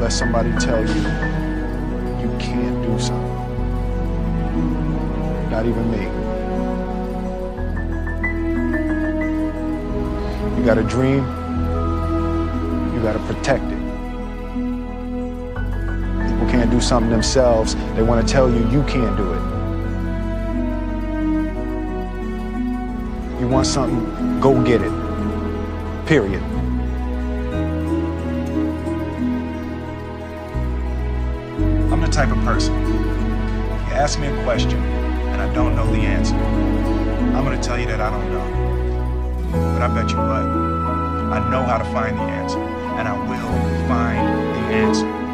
let somebody tell you you can't do something. Not even me. You got a dream, you got to protect it. People can't do something themselves. They want to tell you you can't do it. You want something, go get it. Period. I'm the type of person, if you ask me a question and I don't know the answer, I'm going to tell you that I don't know. But I bet you what, I know how to find the answer, and I will find the answer.